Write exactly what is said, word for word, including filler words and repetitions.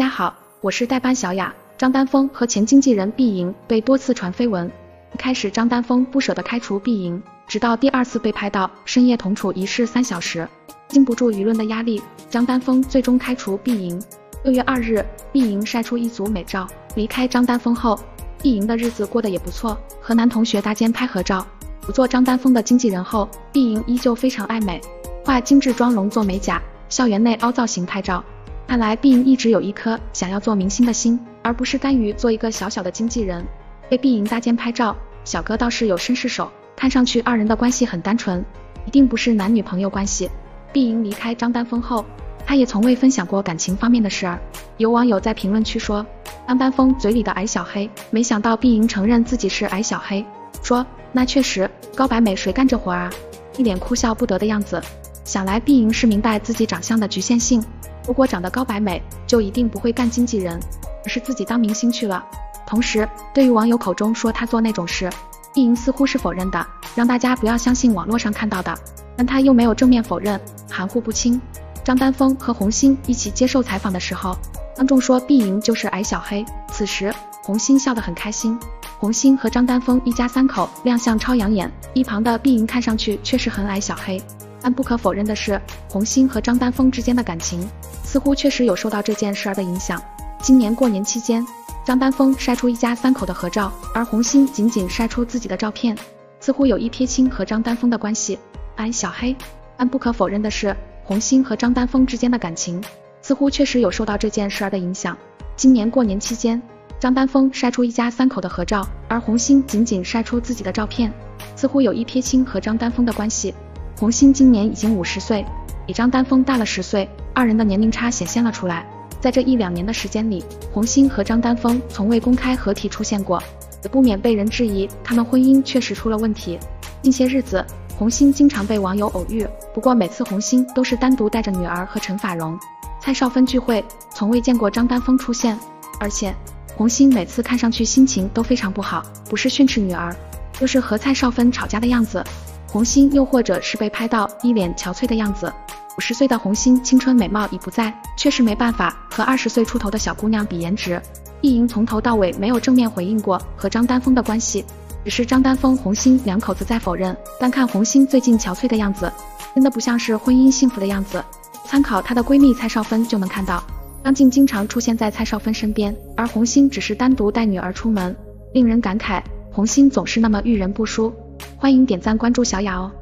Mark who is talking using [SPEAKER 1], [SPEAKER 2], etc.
[SPEAKER 1] 家好，我是代班小雅。张丹峰和前经纪人毕莹被多次传绯闻，一开始张丹峰不舍得开除毕莹，直到第二次被拍到深夜同处一室三小时，经不住舆论的压力，张丹峰最终开除毕莹。六月二日，毕莹晒出一组美照，离开张丹峰后，毕莹的日子过得也不错，和男同学搭肩拍合照。不做张丹峰的经纪人后，毕莹依旧非常爱美，化精致妆容做美甲，校园内凹造型拍照。看来毕莹一直有一颗想要做明星的心，而不是甘于做一个小小的经纪人。被毕莹搭肩拍照，小哥倒是有绅士手，看上去二人的关系很单纯，一定不是男女朋友关系。毕莹离开张丹峰后，他也从未分享过感情方面的事儿。有网友在评论区说，张丹峰嘴里的矮小黑，没想到毕莹承认自己是矮小黑，说那确实，高白美谁干这活啊，一脸哭笑不得的样子。想来毕莹是明白自己长相的局限性，如果长得高白美，就一定不会干经纪人，而是自己当明星去了。同时，对于网友口中说他做那种事，毕莹似乎是否认的，让大家不要相信网络上看到的，但他又没有正面否认，含糊不清。张丹峰和红星一起接受采访的时候，当众说毕莹就是矮小黑，此时红星笑得很开心。红星和张丹峰一家三口亮相超养眼，一旁的毕莹看上去确实很矮小黑，但不可否认的是，红星和张丹峰之间的感情似乎确实有受到这件事儿的影响。今年过年期间，张丹峰晒出一家三口的合照，而红星仅仅晒出自己的照片，似乎有意撇清和张丹峰的关系。矮小黑，但不可否认的是，红星和张丹峰之间的感情似乎确实有受到这件事儿的影响。今年过年期间，张丹峰晒出一家三口的合照，而红星仅仅晒出自己的照片，似乎有意撇清和张丹峰的关系。红星今年已经五十岁，比张丹峰大了十岁，二人的年龄差显现了出来。在这一两年的时间里，红星和张丹峰从未公开合体出现过，也不免被人质疑他们婚姻确实出了问题。近些日子，红星经常被网友偶遇，不过每次红星都是单独带着女儿和陈法蓉、蔡少芬聚会，从未见过张丹峰出现。而且红星每次看上去心情都非常不好，不是训斥女儿，就是和蔡少芬吵架的样子。红星又或者是被拍到一脸憔悴的样子。五十岁的红星青春美貌已不在，确实没办法和二十岁出头的小姑娘比颜值。毕莹从头到尾没有正面回应过和张丹峰的关系，只是张丹峰、红星两口子在否认。但看红星最近憔悴的样子，真的不像是婚姻幸福的样子。参考她的闺蜜蔡少芬就能看到，张晋经常出现在蔡少芬身边，而红星只是单独带女儿出门，令人感慨，红星总是那么遇人不淑。欢迎点赞关注小雅哦。